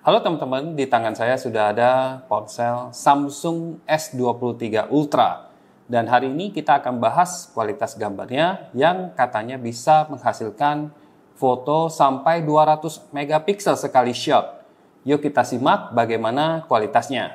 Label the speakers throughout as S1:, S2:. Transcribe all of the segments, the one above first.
S1: Halo teman-teman, di tangan saya sudah ada ponsel Samsung S23 Ultra. Dan hari ini kita akan bahas kualitas gambarnya yang katanya bisa menghasilkan foto sampai 200 megapiksel sekali shot. Yuk kita simak bagaimana kualitasnya.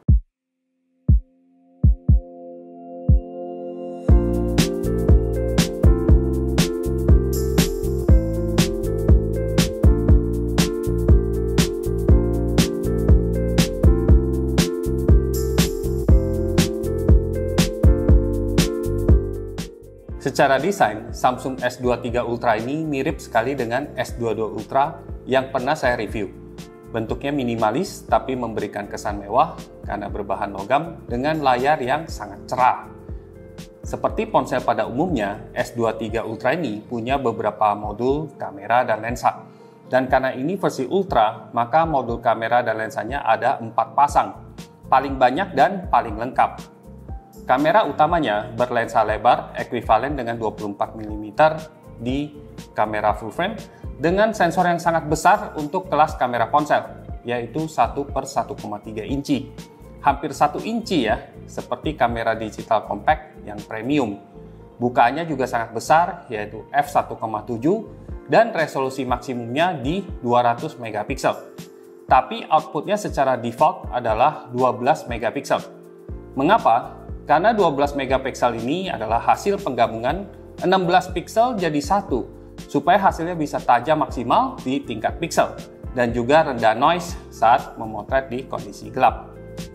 S1: Secara desain, Samsung S23 Ultra ini mirip sekali dengan S22 Ultra yang pernah saya review. Bentuknya minimalis tapi memberikan kesan mewah karena berbahan logam dengan layar yang sangat cerah. Seperti ponsel pada umumnya, S23 Ultra ini punya beberapa modul kamera dan lensa. Dan karena ini versi Ultra, maka modul kamera dan lensanya ada 4 pasang, paling banyak dan paling lengkap. Kamera utamanya berlensa lebar ekuivalen dengan 24 mm di kamera full frame dengan sensor yang sangat besar untuk kelas kamera ponsel, yaitu 1/1,3 inci. Hampir 1 inci ya, seperti kamera digital compact yang premium. Bukaannya juga sangat besar, yaitu f1.7 dan resolusi maksimumnya di 200 megapiksel. Tapi outputnya secara default adalah 12 megapiksel. Mengapa? Karena 12 megapiksel ini adalah hasil penggabungan 16 piksel jadi satu, supaya hasilnya bisa tajam maksimal di tingkat piksel, dan juga rendah noise saat memotret di kondisi gelap.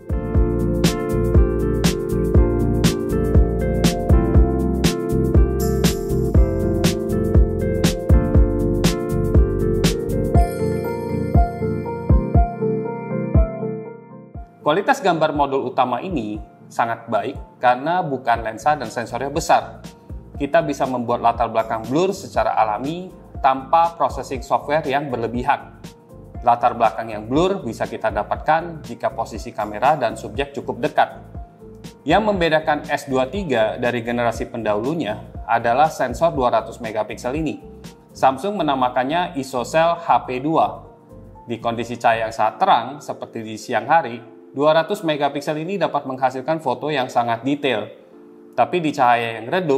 S1: Kualitas gambar modul utama ini sangat baik karena bukan lensa dan sensornya besar. Kita bisa membuat latar belakang blur secara alami tanpa processing software yang berlebihan. Latar belakang yang blur bisa kita dapatkan jika posisi kamera dan subjek cukup dekat. Yang membedakan S23 dari generasi pendahulunya adalah sensor 200 megapiksel ini. Samsung menamakannya ISOCELL HP2. Di kondisi cahaya yang sangat terang seperti di siang hari, 200 megapiksel ini dapat menghasilkan foto yang sangat detail. Tapi di cahaya yang redup,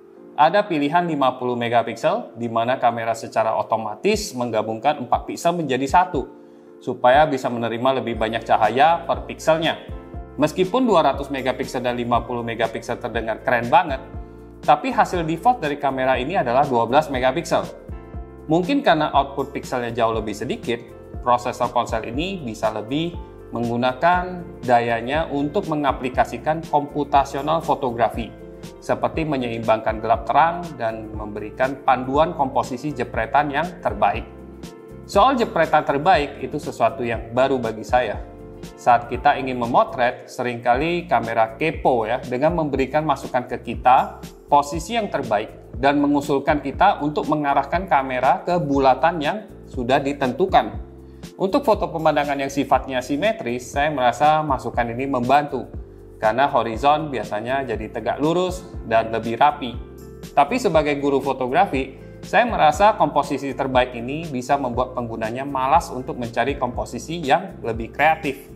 S1: ada pilihan 50 megapiksel di mana kamera secara otomatis menggabungkan 4 piksel menjadi satu, supaya bisa menerima lebih banyak cahaya per pikselnya. Meskipun 200 megapiksel dan 50 megapiksel terdengar keren banget, tapi hasil default dari kamera ini adalah 12 megapiksel. Mungkin karena output pikselnya jauh lebih sedikit, prosesor ponsel ini bisa lebih menggunakan dayanya untuk mengaplikasikan komputasional fotografi, seperti menyeimbangkan gelap terang dan memberikan panduan komposisi jepretan yang terbaik. Soal jepretan terbaik itu sesuatu yang baru bagi saya. Saat kita ingin memotret, seringkali kamera kepo ya, dengan memberikan masukan ke kita posisi yang terbaik dan mengusulkan kita untuk mengarahkan kamera ke bulatan yang sudah ditentukan. Untuk foto pemandangan yang sifatnya simetris, saya merasa masukan ini membantu, karena horizon biasanya jadi tegak lurus dan lebih rapi. Tapi sebagai guru fotografi, saya merasa komposisi terbaik ini bisa membuat penggunanya malas untuk mencari komposisi yang lebih kreatif.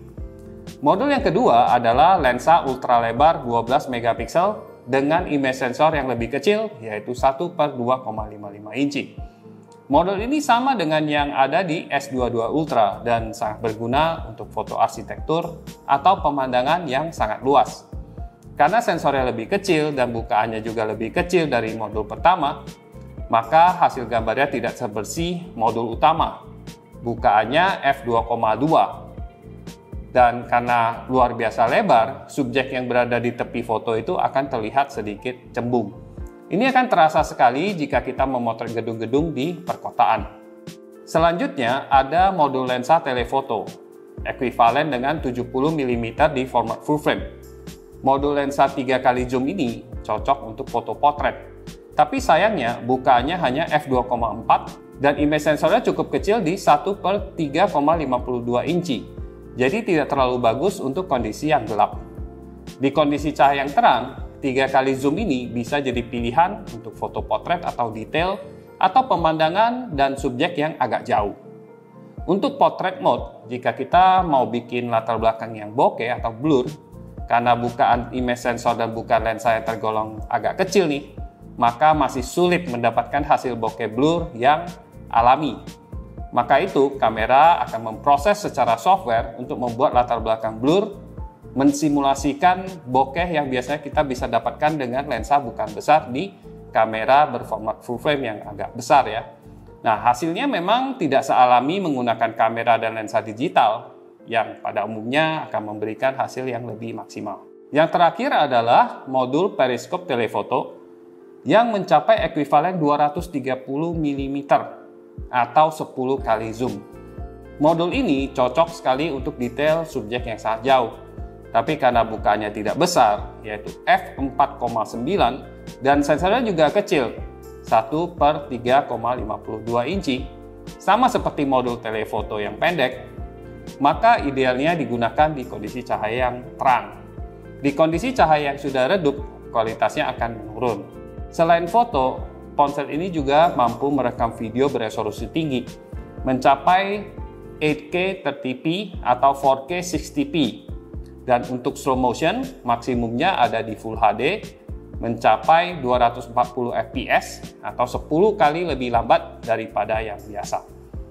S1: Modul yang kedua adalah lensa ultra lebar 12 megapiksel dengan image sensor yang lebih kecil, yaitu 1/2,55 inci. Model ini sama dengan yang ada di S22 Ultra dan sangat berguna untuk foto arsitektur atau pemandangan yang sangat luas. Karena sensornya lebih kecil dan bukaannya juga lebih kecil dari modul pertama, maka hasil gambarnya tidak sebersih modul utama. Bukaannya f2,2. Dan karena luar biasa lebar, subjek yang berada di tepi foto itu akan terlihat sedikit cembung. Ini akan terasa sekali jika kita memotret gedung-gedung di perkotaan. Selanjutnya ada modul lensa telefoto, ekuivalen dengan 70 mm di format full frame. Modul lensa 3x zoom ini cocok untuk foto potret. Tapi sayangnya bukaannya hanya f2,4 dan image sensornya cukup kecil di 1/3,52 inci. Jadi tidak terlalu bagus untuk kondisi yang gelap. Di kondisi cahaya yang terang, 3x zoom ini bisa jadi pilihan untuk foto potret atau detail, atau pemandangan dan subjek yang agak jauh. Untuk portrait mode, jika kita mau bikin latar belakang yang bokeh atau blur, karena bukaan image sensor dan bukaan lensa yang tergolong agak kecil nih, maka masih sulit mendapatkan hasil bokeh blur yang alami. Maka itu, kamera akan memproses secara software untuk membuat latar belakang blur, mensimulasikan bokeh yang biasanya kita bisa dapatkan dengan lensa bukaan besar di kamera berformat full frame yang agak besar ya. Nah, hasilnya memang tidak sealami menggunakan kamera dan lensa digital yang pada umumnya akan memberikan hasil yang lebih maksimal. Yang terakhir adalah modul periskop telefoto yang mencapai ekuivalen 230 mm atau 10 kali zoom. Modul ini cocok sekali untuk detail subjek yang sangat jauh. Tapi karena bukaannya tidak besar, yaitu f4,9 dan sensornya juga kecil, 1/3,52 inci, sama seperti modul telefoto yang pendek, maka idealnya digunakan di kondisi cahaya yang terang. Di kondisi cahaya yang sudah redup, kualitasnya akan menurun. Selain foto, ponsel ini juga mampu merekam video beresolusi tinggi, mencapai 8K 30p atau 4K 60p. Dan untuk slow motion, maksimumnya ada di Full HD, mencapai 240 fps atau 10 kali lebih lambat daripada yang biasa.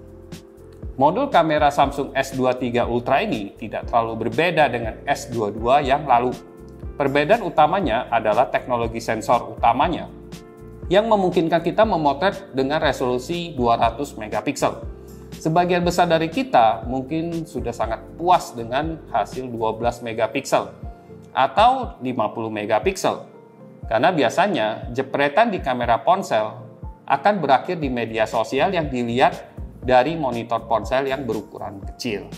S1: Modul kamera Samsung S23 Ultra ini tidak terlalu berbeda dengan S22 yang lalu. Perbedaan utamanya adalah teknologi sensor utamanya yang memungkinkan kita memotret dengan resolusi 200 megapiksel. Sebagian besar dari kita mungkin sudah sangat puas dengan hasil 12 megapiksel atau 50 megapiksel. Karena biasanya jepretan di kamera ponsel akan berakhir di media sosial yang dilihat dari monitor ponsel yang berukuran kecil.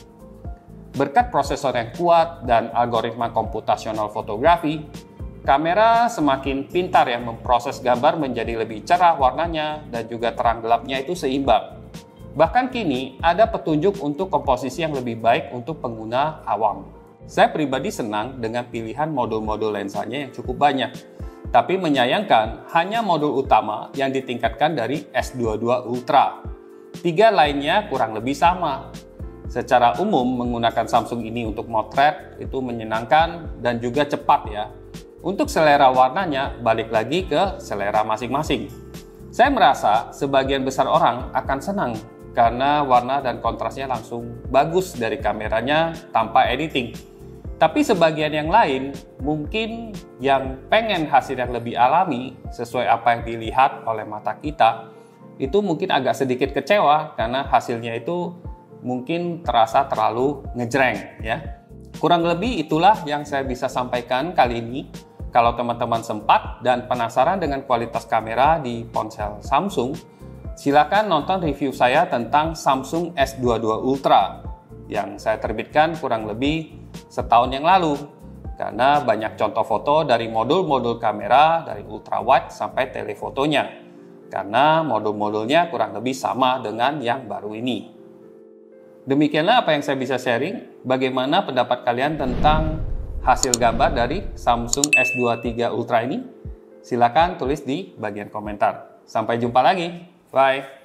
S1: Berkat prosesor yang kuat dan algoritma komputasional fotografi, kamera semakin pintar yang memproses gambar menjadi lebih cerah warnanya dan juga terang gelapnya itu seimbang. Bahkan kini ada petunjuk untuk komposisi yang lebih baik untuk pengguna awam. Saya pribadi senang dengan pilihan modul-modul lensanya yang cukup banyak. Tapi menyayangkan hanya modul utama yang ditingkatkan dari S22 Ultra. 3 lainnya kurang lebih sama. Secara umum menggunakan Samsung ini untuk motret itu menyenangkan dan juga cepat ya. Untuk selera warnanya balik lagi ke selera masing-masing. Saya merasa sebagian besar orang akan senang karena warna dan kontrasnya langsung bagus dari kameranya tanpa editing. Tapi sebagian yang lain, mungkin yang pengen hasil yang lebih alami sesuai apa yang dilihat oleh mata kita, itu mungkin agak sedikit kecewa karena hasilnya itu mungkin terasa terlalu ngejreng ya. Kurang lebih itulah yang saya bisa sampaikan kali ini. Kalau teman-teman sempat dan penasaran dengan kualitas kamera di ponsel Samsung, silakan nonton review saya tentang Samsung S22 Ultra yang saya terbitkan kurang lebih setahun yang lalu, karena banyak contoh foto dari modul-modul kamera dari ultrawide sampai telefotonya, karena modul-modulnya kurang lebih sama dengan yang baru ini. Demikianlah apa yang saya bisa sharing. Bagaimana pendapat kalian tentang hasil gambar dari Samsung S23 Ultra ini? Silakan tulis di bagian komentar. Sampai jumpa lagi. Bye.